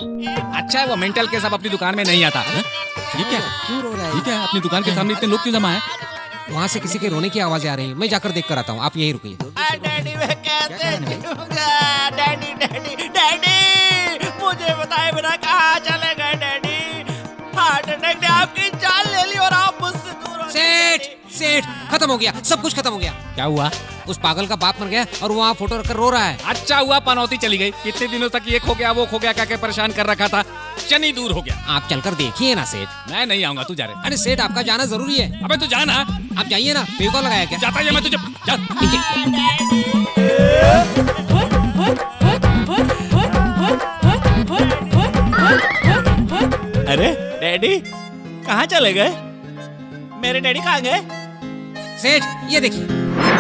अच्छा है वो मेंटल केस अब अपनी दुकान में नहीं आता। ठीक है, क्यों रो रहा है? ठीक है, अपनी दुकान के सामने इतने लोग क्यों जमा है? वहाँ से किसी के रोने की आवाजें आ रही हैं। मैं जाकर देख कर आता हूँ, आप यहीं रुकिए। डैडी मैं कैसे जीऊंगा? डैडी डैडी डैडी मुझे बताए बिना कहाँ चले गए डैडी? हार्ट अटैक ने आपकी जान ले ली और आप मुझसे दूर हो गए। सेठ सेठ, खत्म हो गया, सब कुछ खत्म हो गया। क्या हुआ? उस पागल का बाप मर गया और वहाँ फोटो रखकर रो रहा है। अच्छा हुआ पनौती चली गई। कितने दिनों तक ये खो गया वो खो गया क्या परेशान कर रखा था। शनि दूर हो गया। आप चलकर देखिए ना सेठ। मैं नहीं आऊंगा, तू जा रहे। अरे सेठ, आपका जाना जरूरी है। अबे तू जाना। आप जाइए ना। फेविकॉल लगाया क्या? जाता है मैं तुझे। अरे डैडी कहाँ चले गए? मेरे डैडी कहाँ गए? सेठ ये देखिए।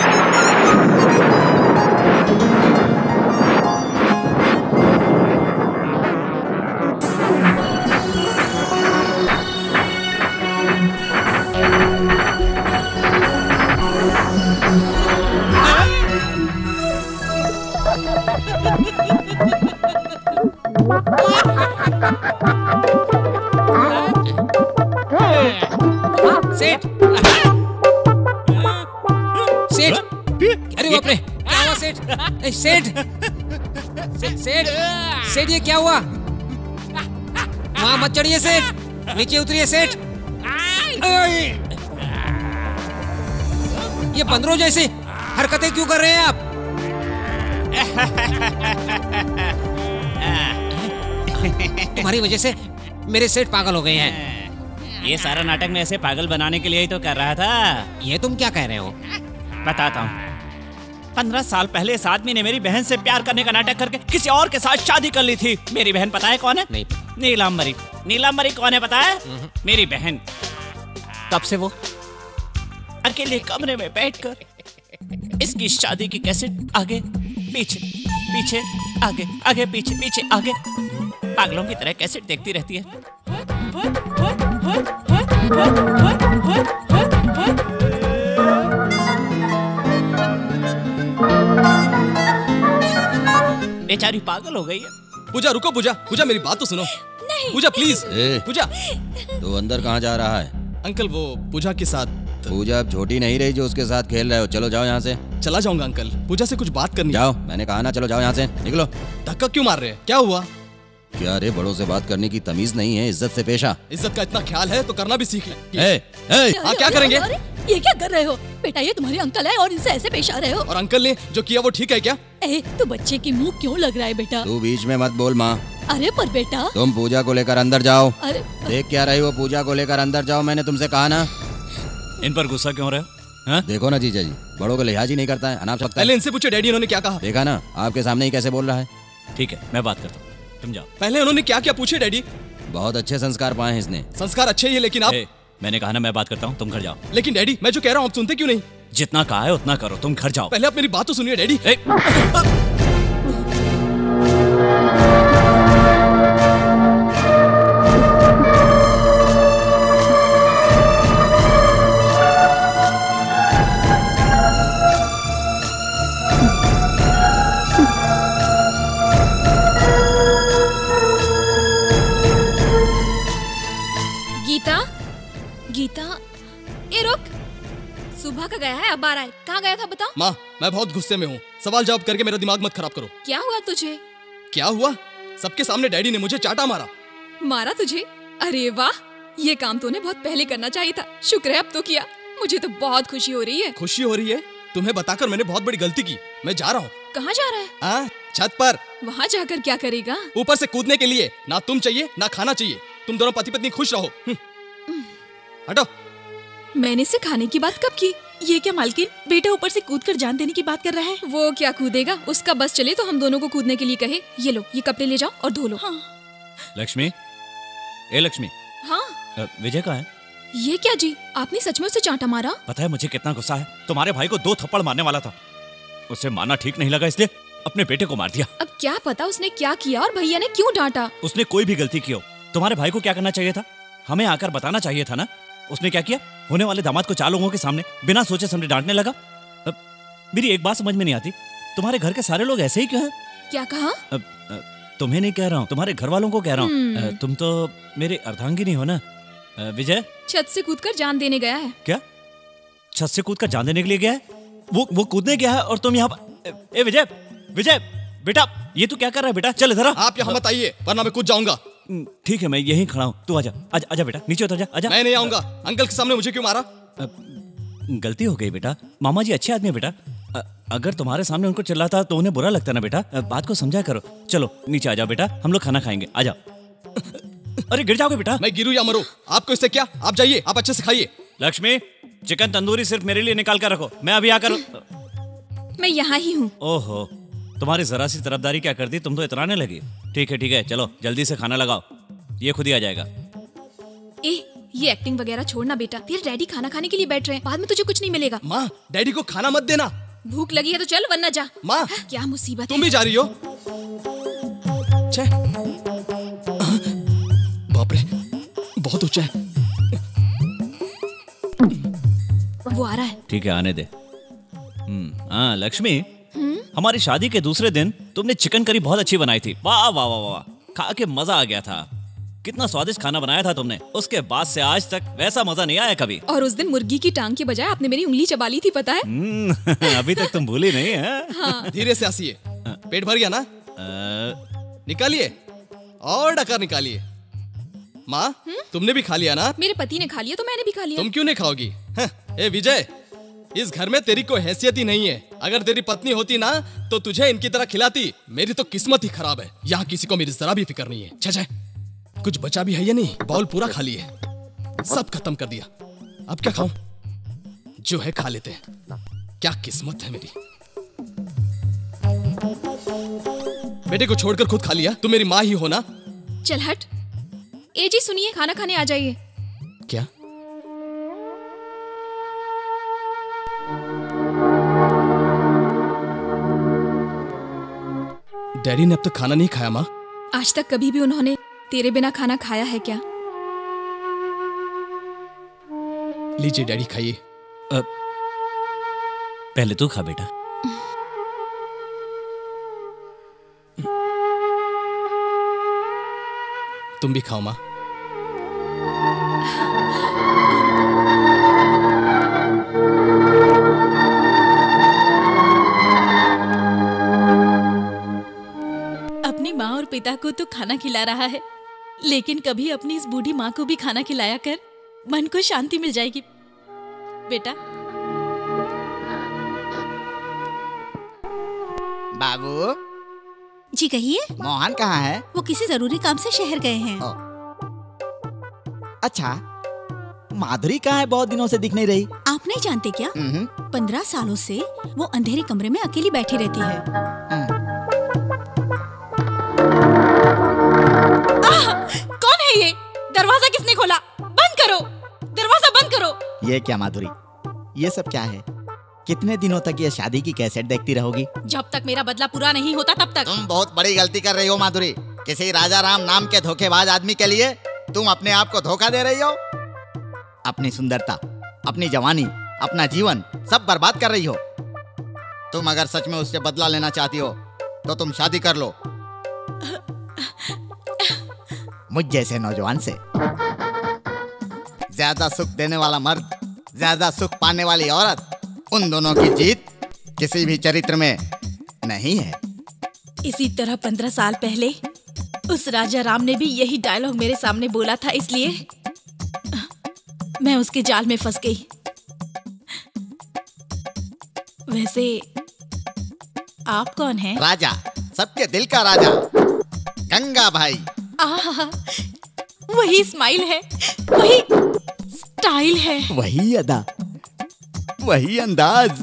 सेठ सेठ, अरे बाप रे, क्या हुआ सेठ? सेठ सेठ सेठ सेठ, ये क्या हुआ? वहाँ मत चढ़िए सेठ, नीचे उतरिए सेठ। ये बंदरों जैसे हरकतें क्यों कर रहे हैं आप? तुम्हारी वजह से मेरे सेठ पागल हो गए हैं। ये सारा नाटक मैं ऐसे पागल बनाने के लिए ही तो कर रहा था। ये तुम क्या कह रहे हो? बताता हूँ। 15 साल पहले इस आदमी ने मेरी बहन से प्यार करने का नाटक करके किसी और के साथ शादी कर ली थी। मेरी बहन पता है कौन है? नहीं पता। नीलांबरी। नीलांबरी कौन है पता है? मेरी बहन। तब से वो अकेले कमरे में बैठकर इसकी शादी की कैसेट आगे पीछे पीछे आगे आगे पीछे पीछे आगे पागलों की तरह कैसेट देखती रहती है। बेचारी पागल हो गई है। पूजा रुको, पूजा पूजा मेरी बात तो सुनो। नहीं। पूजा प्लीज। पूजा, तो अंदर कहाँ जा रहा है? अंकल वो पूजा के साथ। पूजा अब छोटी नहीं रही जो उसके साथ खेल रहे हो। चलो जाओ यहाँ से। चला जाऊंगा अंकल, पूजा से कुछ बात करनी। जाओ, मैंने कहा ना, चलो जाओ यहाँ से, निकलो। धक्का क्यों मार रहे हैं? क्या हुआ? क्या रे, बड़ों से बात करने की तमीज नहीं है? इज्जत से पेशा। इज्जत का इतना ख्याल है तो करना भी सीख ले। हाँ, क्या करेंगे? ये क्या कर रहे हो बेटा? ये तुम्हारे अंकल है और इनसे ऐसे पेश आ रहे हो। और अंकल ने जो किया वो ठीक है क्या? तू बच्चे की मुंह क्यों लग रहा है बेटा? तू बीच में मत बोल माँ। अरे पर बेटा, तुम पूजा को लेकर अंदर जाओ। अरे देख क्या रही हो? पूजा को लेकर अंदर जाओ, मैंने तुमसे कहा ना। इन पर गुस्सा क्यों रहे? हाँ? देखो ना जीजा जी, बड़ों को लिहाज ही नहीं करता है, अनाप शनाप। पहले इनसे पूछो डैडी इन्होंने क्या कहा। देखा ना, आपके सामने ही कैसे बोल रहा है। ठीक है, मैं बात करता हूँ, तुम जाओ। पहले उन्होंने क्या क्या पूछे डैडी? बहुत अच्छे संस्कार पाए हैं इसने। संस्कार अच्छे ही है, लेकिन आप। मैंने कहा ना मैं बात करता हूँ, तुम घर जाओ। लेकिन डैडी मैं जो कह रहा हूँ आप सुनते क्यों नहीं? जितना कहा है उतना करो, तुम घर जाओ। पहले आप मेरी बात तो सुनिए डैडी। गीता, ये रुक। सुबह का गया है, अब आ रहा है। कहाँ गया था बताओ? माँ, मैं बहुत गुस्से में हूँ। सवाल जवाब करके मेरा दिमाग मत खराब करो। क्या हुआ तुझे? क्या हुआ? सबके सामने डैडी ने मुझे चाटा मारा। मारा तुझे? अरे वाह, ये काम तूने बहुत पहले करना चाहिए था। शुक्र है अब तो किया। मुझे तो बहुत खुशी हो रही है। खुशी हो रही है? तुम्हें बताकर मैंने बहुत बड़ी गलती की। मैं जा रहा हूँ। कहाँ जा रहा है? छत पर। वहाँ जाकर क्या करेगा? ऊपर से कूदने के लिए। ना तुम चाहिए ना खाना चाहिए। तुम दोनों पति पत्नी खुश रहो। हटो। मैंने इसे खाने की बात कब की? ये क्या मालकिन, बेटा ऊपर से कूदकर जान देने की बात कर रहा है? वो क्या कूदेगा, उसका बस चले तो हम दोनों को कूदने के लिए कहे। ये लो, ये कपड़े ले जाओ और धो लो। हाँ। लक्ष्मी, ए लक्ष्मी। हाँ। विजय कहाँ है? ये क्या जी, आपने सच में उसे चांटा मारा? पता है मुझे कितना गुस्सा है। तुम्हारे भाई को 2 थप्पड़ मारने वाला था, उसे मारना ठीक नहीं लगा इसलिए अपने बेटे को मार दिया। अब क्या पता उसने क्या किया और भैया ने क्यों डांटा। उसने कोई भी गलती की हो, तुम्हारे भाई को क्या करना चाहिए था? हमें आकर बताना चाहिए था ना। उसने क्या किया? होने वाले दामाद को 4 लोगों के सामने बिना सोचे समझे डांटने लगा। मेरी एक बात समझ में नहीं आती, तुम्हारे घर के सारे लोग ऐसे ही क्यों हैं? क्या कहा? तुम्हें नहीं कह रहा हूँ, तुम्हारे घर वालों को कह रहा हूँ। तुम तो मेरे अर्धांगिनी हो ना। विजय छत से कूदकर जान देने गया है। क्या? छत से कूदकर जान देने के लिए गया है? वो कूदने गया है और तुम यहाँ पर। ए विजय, विजय बेटा, ये तू क्या कर रहा है बेटा? चल इधर आ। आप यहाँ मत आइए वरना मैं कूद जाऊंगा। ठीक है, मैं यहीं खड़ा हूँ, तू आजा। आजा बेटा, नीचे उतर जा, आजा। मैं नहीं आऊंगा। अंकल के सामने मुझे क्यों मारा? गलती हो गई बेटा, मामा जी अच्छे आदमी है बेटा। अगर तुम्हारे सामने उनको चिल्लाता तो उन्हें बुरा लगता ना बेटा। बात को समझा करो। चलो नीचे आ जाओ बेटा, हम लोग खाना खाएंगे, आ जाओ। अरे गिर जाओगे बेटा। मैं गिरूं या मरूं, आपको इससे क्या? आप जाइए, आप अच्छे से खाइए। लक्ष्मी, चिकन तंदूरी सिर्फ मेरे लिए निकाल कर रखो, मैं अभी आकर। मैं यहाँ ही हूँ। ओहो, तुम्हारी जरा सी तरफदारी क्या कर दी, तुम तो इतराने लगी। ठीक है, चलो जल्दी से खाना लगाओ, ये खुद ही आ जाएगा। ये एक्टिंग वगैरह छोड़ना बेटा, तेरे डैडी खाना खाने के लिए बैठ रहे हैं, बाद में तुझे कुछ नहीं मिलेगा। माँ, डैडी को खाना मत देना। भूख लगी है तो चल, वरना जा। माँ, क्या मुसीबत तुम भी जा रही हो? बाप रे, बहुत ऊंचा है। वो आ रहा है। ठीक है, आने दे। हाँ लक्ष्मी, हमारी शादी के दूसरे दिन तुमने चिकन करी बहुत अच्छी बनाई थी। वाह वाह वाह वाह, खा के मजा आ गया था। कितना स्वादिष्ट खाना बनाया था तुमने। उसके बाद से आज तक वैसा मजा नहीं आया कभी। और उस दिन मुर्गी की टांग के बजाय आपने मेरी उंगली चबा ली थी, पता है? अभी तक तुम भूली नहीं है? हाँ। धीरे से हंसिए। पेट भर गया ना? निकालिए और डकार निकालिए। माँ, तुमने भी खा लिया ना? मेरे पति ने खा लिया तो मैंने भी खा लिया। तुम क्यों नहीं खाओगी? ए विजय, इस घर में तेरी कोई हैसियत ही नहीं है। अगर तेरी पत्नी होती ना तो तुझे इनकी तरह खिलाती। मेरी तो किस्मत ही खराब है, यहाँ किसी को मेरी जरा भी फिक्र नहीं है। छे, कुछ बचा भी है या नहीं? बाउल पूरा खाली है, सब खत्म कर दिया। अब क्या खाऊं? जो है खा लेते हैं। क्या किस्मत है मेरी। बेटे को छोड़कर खुद खा लिया। तुम मेरी माँ ही हो ना? चल हट। ए जी सुनिए, खाना खाने आ जाइए। क्या? डैडी ने अब तक खाना नहीं खाया माँ? आज तक कभी भी उन्होंने तेरे बिना खाना खाया है क्या? लीजिए डैडी, खाइए। पहले तू खा बेटा। तुम भी खाओ माँ। अपनी माँ और पिता को तो खाना खिला रहा है, लेकिन कभी अपनी इस बूढ़ी माँ को भी खाना खिलाया कर, मन को शांति मिल जाएगी बेटा। बाबू जी कहिए। मोहन कहाँ है? वो किसी जरूरी काम से शहर गए हैं। अच्छा, माधुरी कहाँ है? बहुत दिनों से दिख नहीं रही। आप नहीं जानते क्या? 15 सालों से वो अंधेरे कमरे में अकेली बैठी रहती है। कौन है ये? दरवाजा किसने खोला? बंद करो, दरवाजा बंद करो। ये क्या माधुरी, ये सब क्या है? कितने दिनों तक ये शादी की कैसेट देखती रहोगी? जब तक मेरा बदला पूरा नहीं होता तब तक। तुम बहुत बड़ी गलती कर रही हो माधुरी। किसी राजा राम नाम के धोखेबाज आदमी के लिए तुम अपने आप को धोखा दे रही हो। अपनी सुंदरता, अपनी जवानी, अपना जीवन सब बर्बाद कर रही हो। तुम अगर सच में उससे बदला लेना चाहती हो तो तुम शादी कर लो मुझ जैसे नौजवान से। ज्यादा सुख देने वाला मर्द, ज्यादा सुख पाने वाली औरत, उन दोनों की जीत किसी भी चरित्र में नहीं है। इसी तरह 15 साल पहले उस राजा राम ने भी यही डायलॉग मेरे सामने बोला था, इसलिए मैं उसके जाल में फंस गई। वैसे आप कौन हैं? राजा, सबके दिल का राजा, गंगा भाई। वही स्माइल है, वही स्टाइल है, वही अदा, वही अंदाज।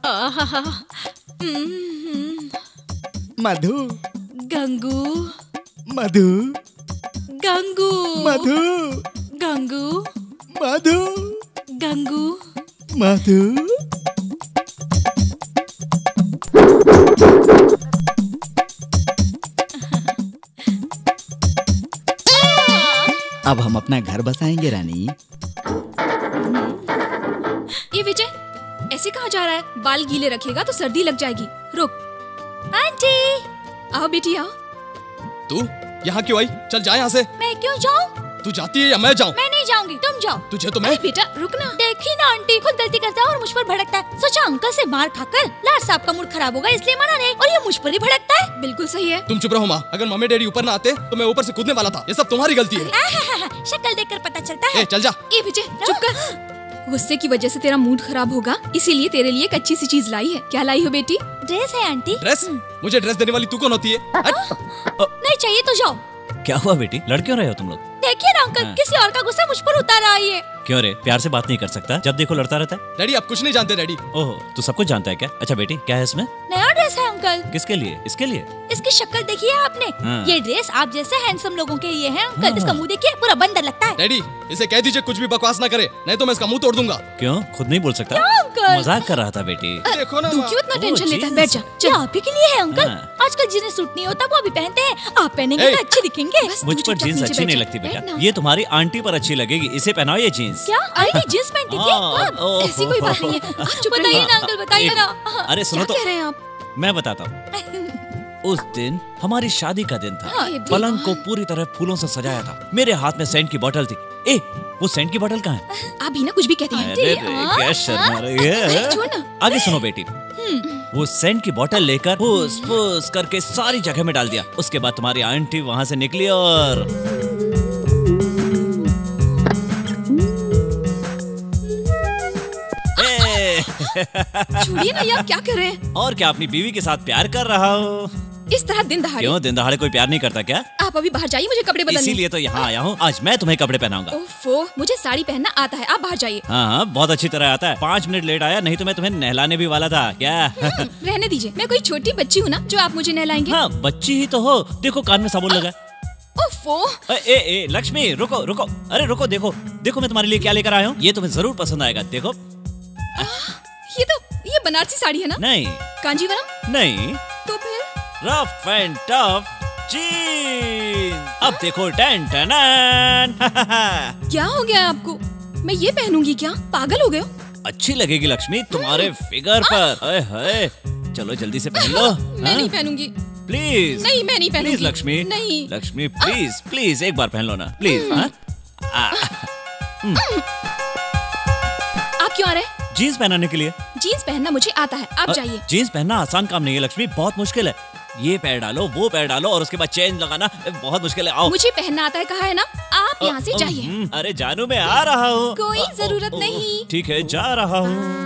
मधु, गंगू, मधु, गंगू, मधु, गंगू, मधु, गंगू, मधु। अब हम अपना घर बसाएंगे रानी। ये विजय ऐसे कहाँ जा रहा है? बाल गीले रखेगा तो सर्दी लग जाएगी। रुक। आंटी, आओ बेटी आओ। तू यहाँ क्यों आई? चल जा यहाँ से। मैं क्यों जाऊँ? तू जाती है या मैं जाऊँ? मैं नहीं जाऊंगी, तुम जाओ। तुझे तो मैं। बेटा रुकना। देखी ना आंटी, खुद गलती करता है और मुझ पर भड़कता है। सोचा अंकल से मार खाकर लाड साहब का मूड खराब होगा इसलिए मना नहीं, और ये मुझ पर ही भड़कता है। बिल्कुल सही है। तुम चुप रहो माँ। अगर मम्मी डैडी ऊपर ना आते तो मैं ऊपर से कूदने वाला था। ये सब तुम्हारी गलती है। शक्ल देखकर पता चलता है। चल जा। ए विजय चुप कर। गुस्से की वजह से तेरा मूड खराब होगा, इसीलिए तेरे लिए एक अच्छी सी चीज लाई है। क्या लाई हो बेटी? ड्रेस है आंटी। ड्रेस? मुझे ड्रेस देने वाली तू कौन होती है? नहीं चाहिए तो जाओ। क्या हुआ बेटी, लड़ क्यों रहे हो तुम लोग? देखिए ना अंकल, किसी और का गुस्सा मुझ पर उतार रहा है। क्यों रे, प्यार से बात नहीं कर सकता? जब देखो लड़ता रहता है। डैडी आप कुछ नहीं जानते डैडी। ओह, तू सब कुछ जानता है क्या? अच्छा बेटी, क्या है इसमें? नया ड्रेस है अंकल। किसके लिए? इसके लिए? इसकी शक्ल देखिए आपने। हाँ। ये ड्रेस आप जैसे हैंडसम लोगों के लिए है अंकल। इसका मुंह देखिए, पूरा बंदर लगता है। डैडी इसे कह दीजिए कुछ भी बकवास ना करे, नहीं तो मैं इसका मुंह तोड़ दूंगा। क्यों, खुद नहीं बोल सकता? क्या अंकल? मजाक कर रहा था बेटी। देखो ना तू क्यों इतना टेंशन लेता है? बैठ जा। चल आप ही के लिए है अंकल। हाँ। आजकल जिन्हें सूट नहीं होता वो भी पहनते हैं, आप पहनेंगे तो अच्छे दिखेंगे। मुझ पर जीन्स अच्छी नहीं लगती बेटा, ये तुम्हारी आंटी पर अच्छी लगेगी। इसे पहनाओ ये जीन्स। क्या आंटी जींस पहनती थी? ऐसी कोई बात नहीं है। आप चुप बताइए ना अंकल, बताइए ना। अरे सुनो तो, क्या कह रहे हैं आप? मैं बताता हूँ। उस दिन हमारी शादी का दिन था। हाँ, ये भी। पलंग को पूरी तरह फूलों से सजाया था। मेरे हाथ में सेंट की बोतल थी। ए, वो सेंट की बोतल कहाँ है? आप भी ना कुछ भी कहती हैं। अरे रे, क्या शर्मा रही है। छोड़ ना। आगे सुनो बेटी। वो सेंट की बोतल लेकर फूस फूस करके सारी जगह में डाल दिया। उसके बाद तुम्हारी आंटी वहां से निकली और छोड़िए ना, ये आप क्या कर रहे हैं? और क्या, अपनी बीवी के साथ प्यार कर रहा हूँ। इस तरह दिन दहाड़े? क्यों, दिन दहाड़े कोई प्यार नहीं करता क्या? आप अभी बाहर जाइए, मुझे कपड़े बदलने। इसीलिए तो यहाँ आया हूँ। आज मैं तुम्हें कपड़े पहनाऊंगा। ओफो, मुझे साड़ी पहनना आता है, आप बाहर जाइए। हाँ, बहुत अच्छी तरह आता है। 5 मिनट लेट आया, नहीं तो मैं तुम्हें नहलाने भी वाला था। क्या? रहने दीजिए, मैं कोई छोटी बच्ची हूँ ना जो आप मुझे नहलाएंगे? हाँ, बच्ची ही तो हो। देखो कान में साबुन लगा। ओफो। ए लक्ष्मी, रुको रुको। अरे रुको, देखो देखो मैं तुम्हारे लिए क्या लेकर आया हूँ। ये तुम्हें जरूर पसंद आएगा। देखो। ये बनारसी साड़ी है ना? नहीं। कांजीवरम? नहीं। तो फिर? Rough and tough jeans. अब देखो, टन टन। क्या हो गया है आपको? मैं ये पहनूंगी क्या? पागल हो गए हो? अच्छी लगेगी लक्ष्मी तुम्हारे फिगर पर। हाय हाय, चलो जल्दी से पहन लो। मैं नहीं पहनूंगी। प्लीज। नहीं, मैं नहीं पहनूंगी। प्लीज लक्ष्मी। नहीं। लक्ष्मी प्लीज प्लीज एक बार पहन लो ना प्लीज। आप क्यों आ रहे हैं? जीन्स पहनाने के लिए। जीन्स पहनना मुझे आता है, आप जाइए। जीन्स पहनना आसान काम नहीं है लक्ष्मी, बहुत मुश्किल है। ये पैर डालो, वो पैर डालो और उसके बाद चेन लगाना बहुत मुश्किल है। आओ। मुझे पहनना आता है, कहा है ना। आप यहाँ से जाइए। अरे जानू, मैं आ रहा हूँ। कोई जरूरत नहीं। ठीक है, जा रहा हूँ।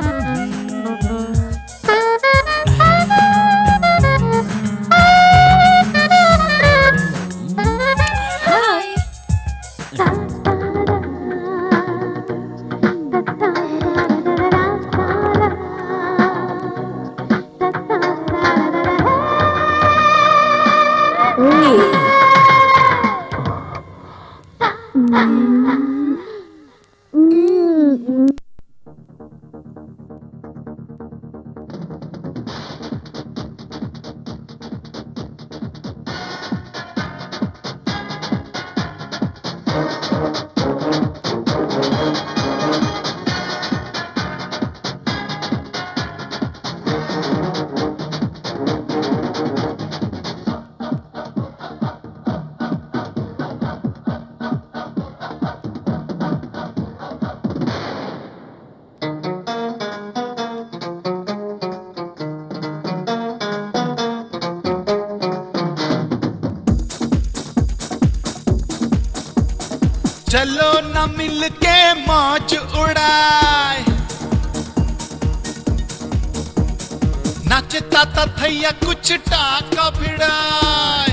चलो न मिल के मौज उड़ाए, नाचता था थैया कुछ टाका भिड़ाए।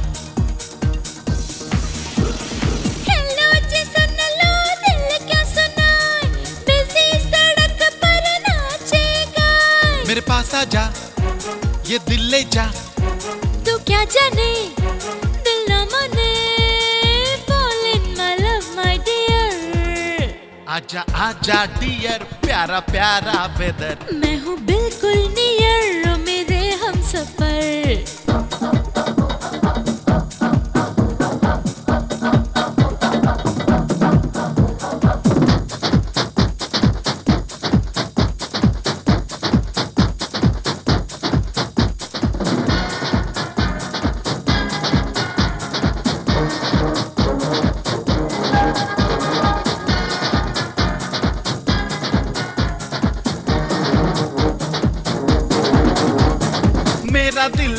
हेलो जी सुन लो, दिल क्या सुनाए, बिजी सड़क पर नाचेगा। मेरे पास आ जा, ये दिल ले जा। तू क्या जाने, दिल न माने, आजा आजा डियर, प्यारा प्यारा वेदर। मैं हूँ बिल्कुल नियर, मेरे हम सफर।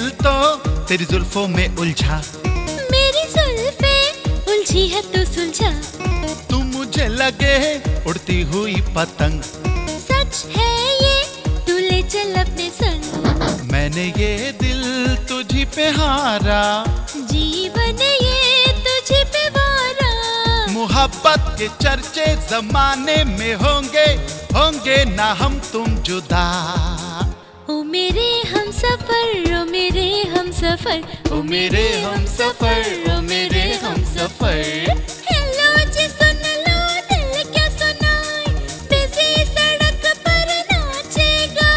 तो तेरी जुल्फों में उलझा, मेरी जुल्फे उलझी है तो सुलझा, तू मुझे लगे उड़ती हुई पतंग, सच है ये तू ले चल अपने संग, मैंने ये दिल तुझी पे हारा, जीवन ये तुझे पे वारा, मोहब्बत के चर्चे जमाने में होंगे, होंगे ना हम तुम जुदा। ओ मेरे हम सफर, ओ मेरे हम सफर, ओ मेरे हम सफर, ओ मेरे हम सफर। हेलो जी सुन लो दिल क्या सुनाए, बिजी सड़क पर नाचेगा।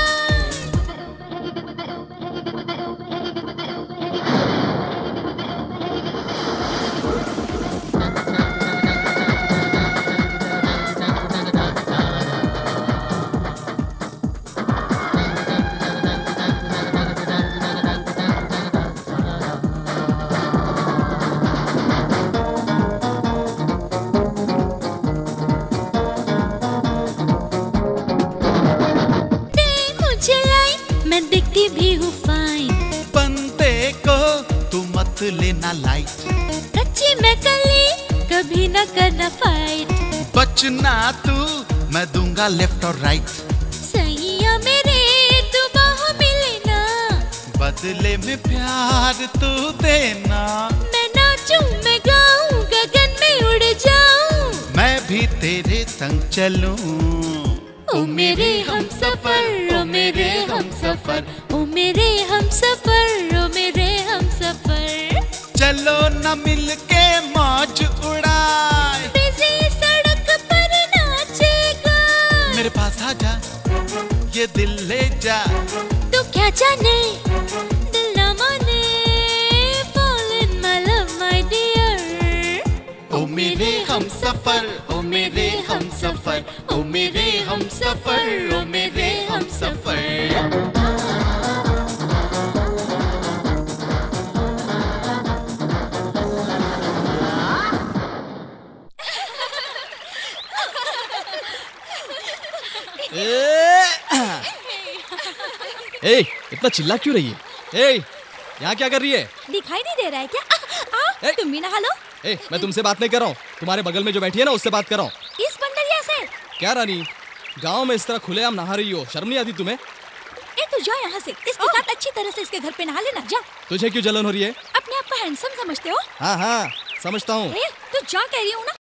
मैं दिखती भी हूँ फाइन, बनते को तू मत लेना लाइट, कच्ची मैं कली कभी न करना फाइट, बचना तू मैं दूंगा लेफ्ट और राइट, सैया मेरे तू बाहों में लेना, बदले में प्यार तू देना, मैं नाचूं मैं गाऊं गगन में उड़ जाऊं, मैं भी तेरे संग चलूं। ओ मेरे हम सफर, ओ मेरे हम सफर, ओ मेरे हम सफर, ओ मेरे हम सफर, चलो न मिलके मौज उड़ाए, बिजी सड़क पर नाचेगा। मेरे पास आ जा ये दिल ले जा, तू क्या जाने दिल ना माने, fall in my love my dear। ओ मेरे हम सफर, ओ मेरे हम सफर, ओ मेरे हम सफर, ओ मेरे हम सफर। ए, इतना चिल्ला क्यों रही है? ए, यहाँ क्या कर रही है? दिखाई नहीं दे रहा है क्या? तुम भी नहा लो। ए, मैं तुमसे बात नहीं कर रहा हूँ, तुम्हारे बगल में जो बैठी है ना उससे बात कर रहा हूँ। इस बंदरिया से? क्या रानी, गांव में इस तरह खुलेआम नहा रही हो, शर्म नहीं आती तुम्हें? ए तू जा यहाँ से, इसके साथ अच्छी तरह से इसके घर पे नहा लेना, जा। तुझे क्यों जलन हो रही है? अपने आप को हैंडसम समझते हो? हाँ हाँ समझता हूँ। तू जा कह रही हूँ ना,